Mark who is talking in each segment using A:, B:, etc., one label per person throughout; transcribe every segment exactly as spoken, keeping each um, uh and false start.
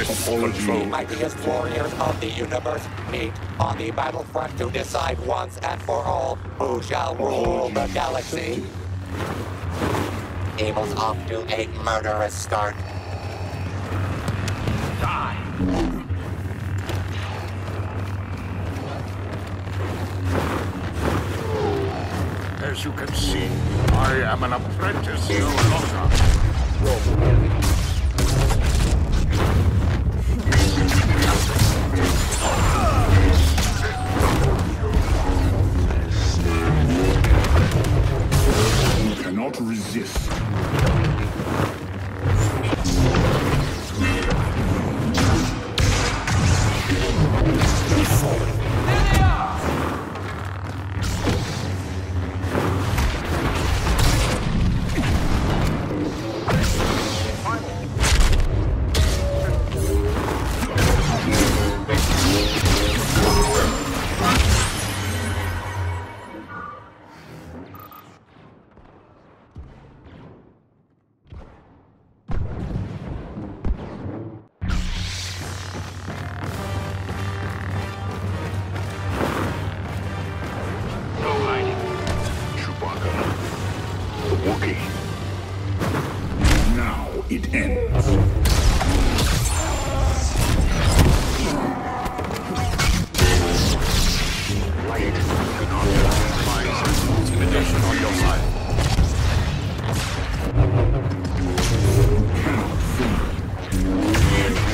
A: resists control.
B: The mightiest warriors of the universe meet on the battlefront to decide once and for all who shall rule the galaxy. Evil's off to a murderous start. Die!
A: As you can see, I am an apprentice no longer.
C: You cannot resist. Now it ends.
A: Light cannot minimize intimidation on your side.
C: Cannot see.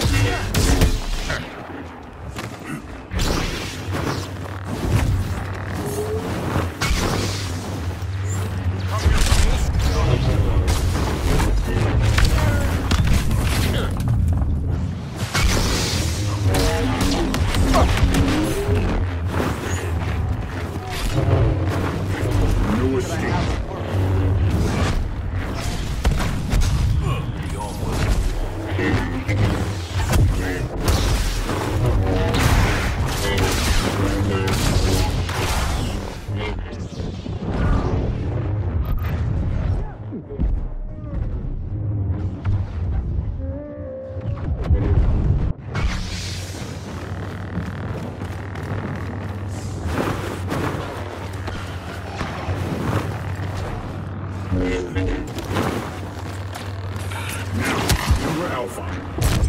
C: No escape. Number Alpha.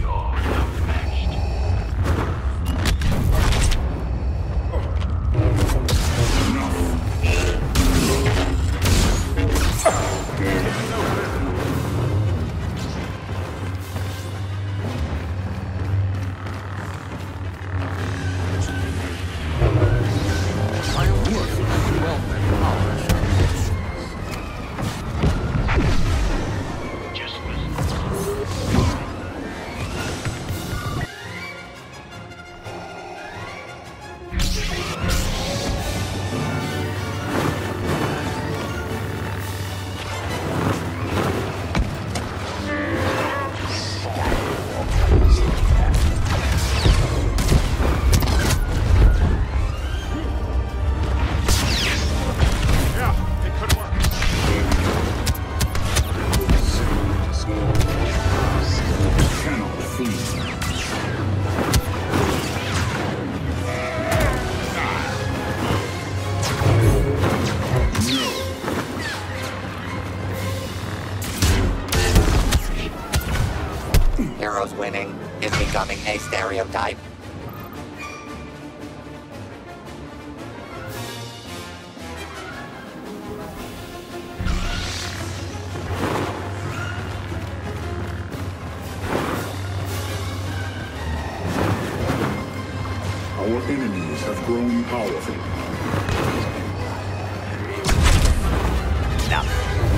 A: I am worth wealth and power.
B: Heroes winning is becoming a stereotype.
C: Our enemies have grown powerful.
B: No.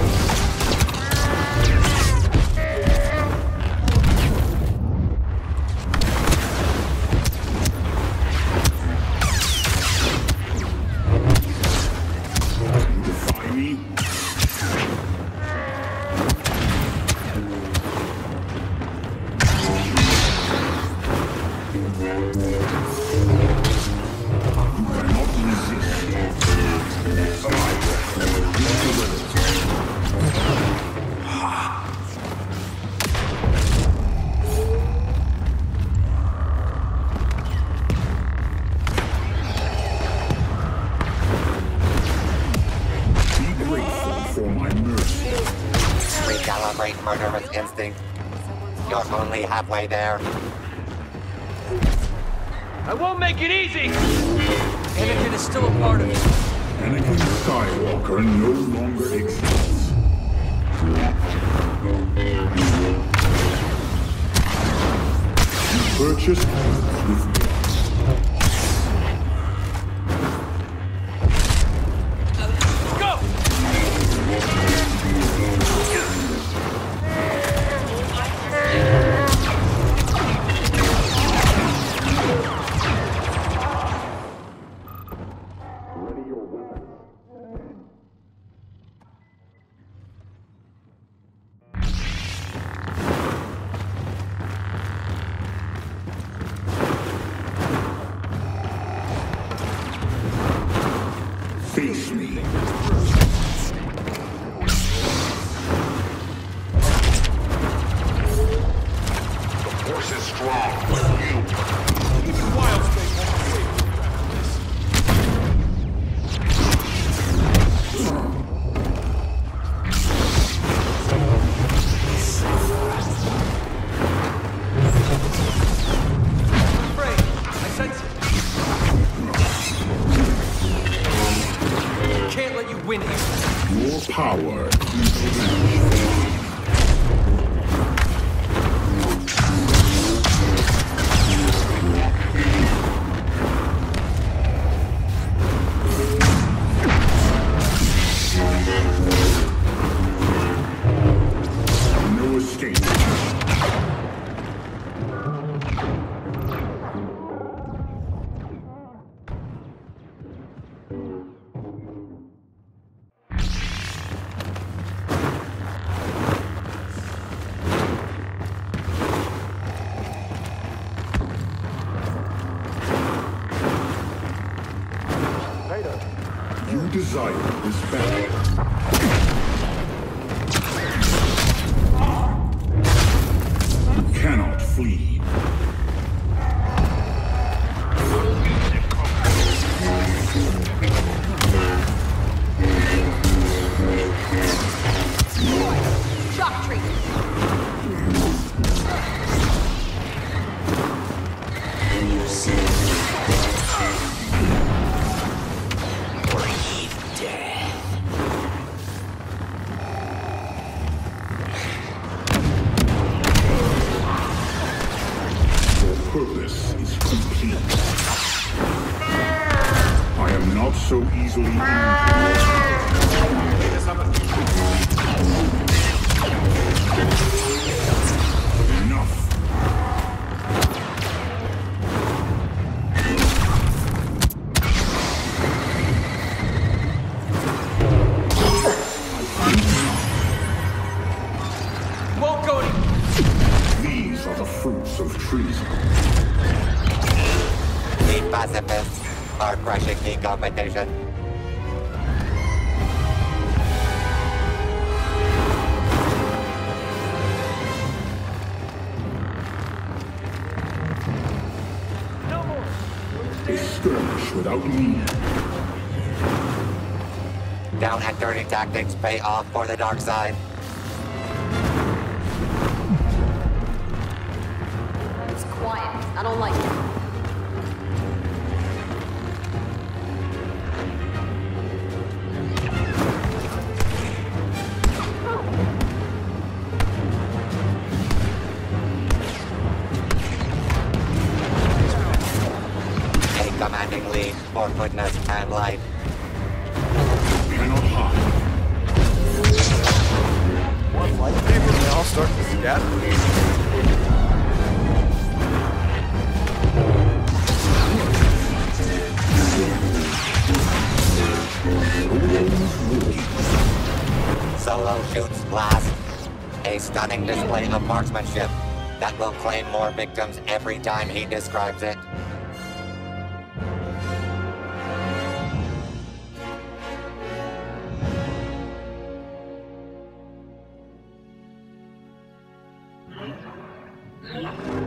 C: Defy me? You cannot my mercy.
B: Recalibrate murderous instinct. You're only halfway there.
D: I won't make it easy! Anakin is still a part of me.
C: Anakin Skywalker no longer exists. You purchased with me. Face me.
A: The force is strong, but you...
D: Even Wild Space won't be able to grapple this. I'm afraid. I sense it. Can't let you win here.
C: Your power is vanished. No escape. You desire this battle. You cannot flee.
E: Shock treatment.
C: Your purpose is complete. I am not so easily enough.
D: Won't go any...
C: These are the fruits of treason.
B: The pacifists are crushing the competition.
D: No more!
C: A skirmish without me.
B: Down and dirty tactics pay off for the dark side.
E: It's quiet. I don't like it.
B: A commanding lead for goodness and light.
C: Cannot hide.
F: One lightsaber, they all start to scatter.
B: Solo shoots last. A stunning display of marksmanship that will claim more victims every time he describes it.
E: Yeah.